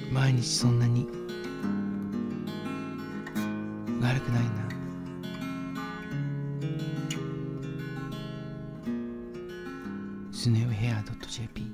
毎日そんなに悪くないな。スネオヘア .jp